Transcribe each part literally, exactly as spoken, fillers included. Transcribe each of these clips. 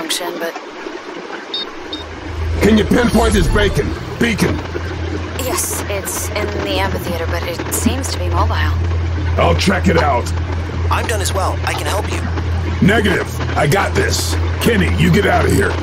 malfunction, but... Can you pinpoint his beacon? Beacon? Yes, it's in the amphitheater, but it seems to be mobile. I'll check it out. I'm done as well. I can help you. Negative. I got this. Kenny, you get out of here.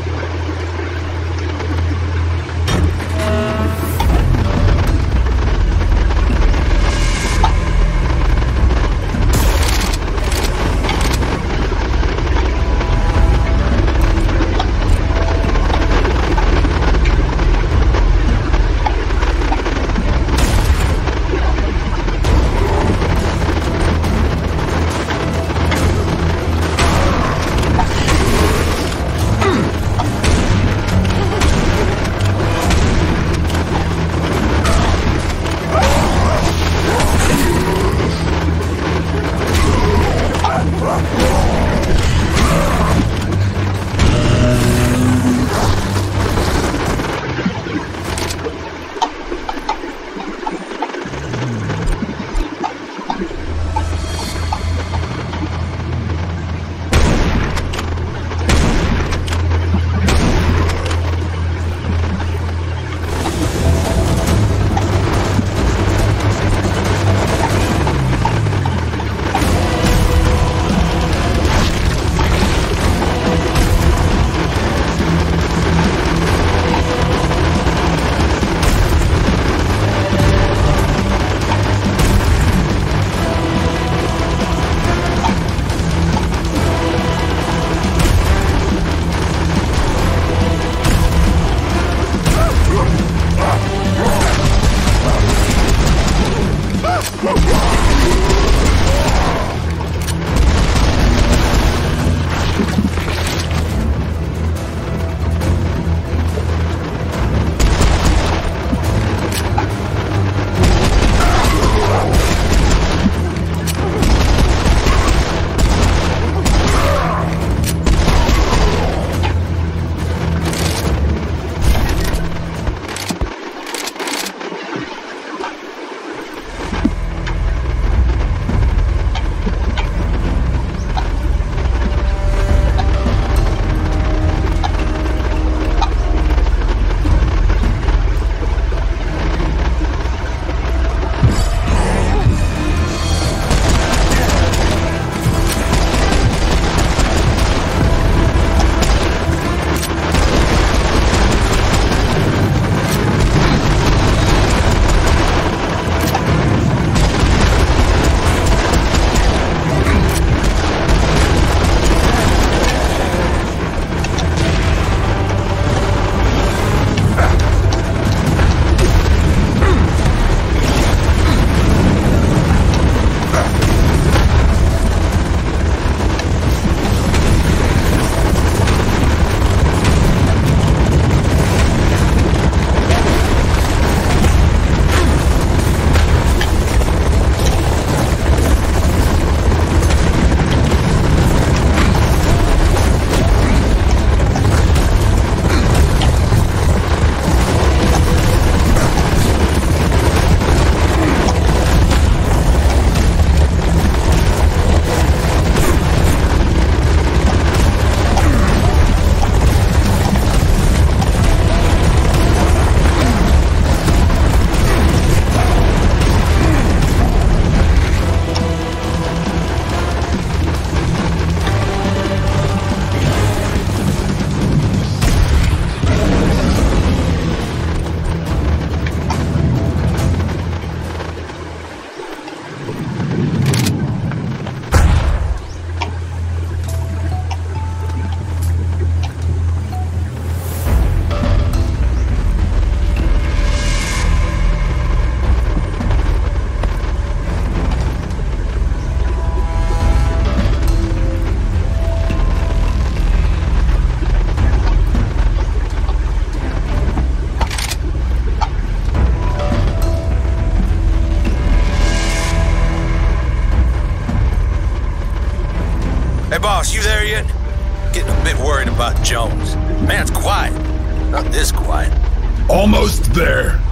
Boss, you there yet? Getting a bit worried about Jones. Man's quiet. Not this quiet. Almost there.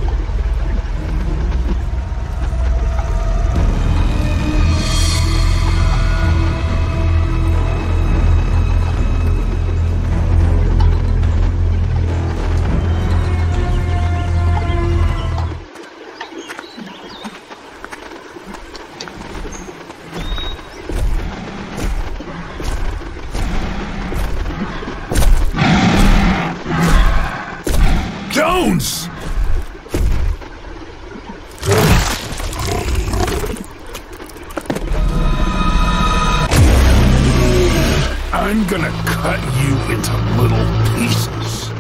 I'm gonna cut you into little pieces.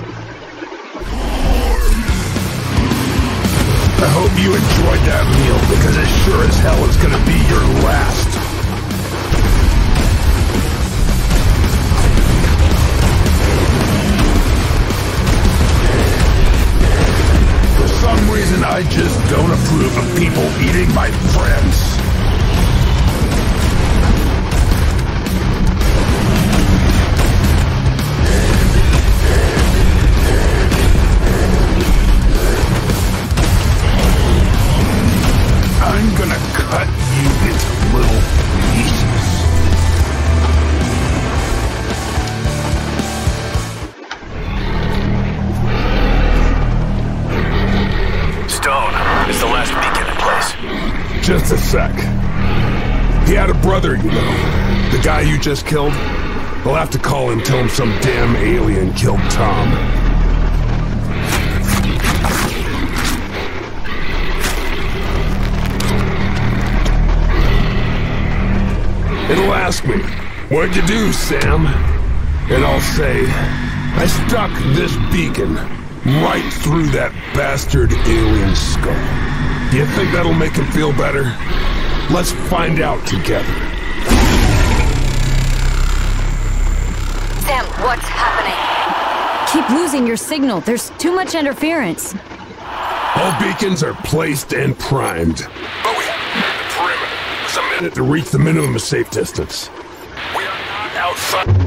I hope you enjoyed that meal, because it sure as hell is gonna be your last. For some reason, I just don't approve of people eating my friends. I'm gonna cut you into little pieces. Stone, is the last beacon in place? Just a sec. He had a brother, you know. The guy you just killed. I'll have to call him, tell him some damn alien killed Tom. It'll ask me, what'd you do, Sam? And I'll say, I stuck this beacon right through that bastard alien skull. Do you think that'll make him feel better? Let's find out together. Sam, what's happening? Keep losing your signal. There's too much interference. All beacons are placed and primed. But we have the perimeter. There's a minute to reach the minimum safe distance. We are not outside.